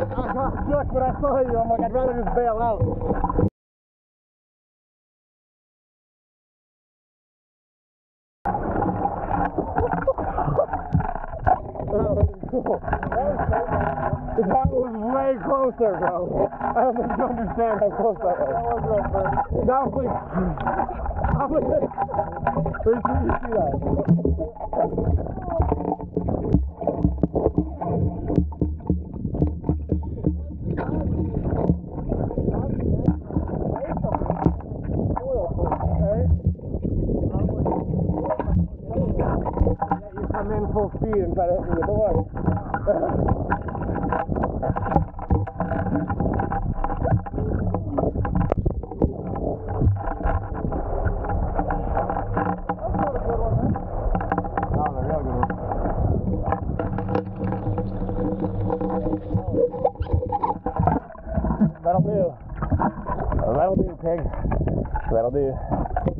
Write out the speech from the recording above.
got shook when I saw you. I'm like, I'd rather just bail out. That was way closer, bro. I don't think you understand how close that was. That was like... Where did you see that? You come in full speed and try to hit me with the door. That'll do. That'll do, pig. That'll do.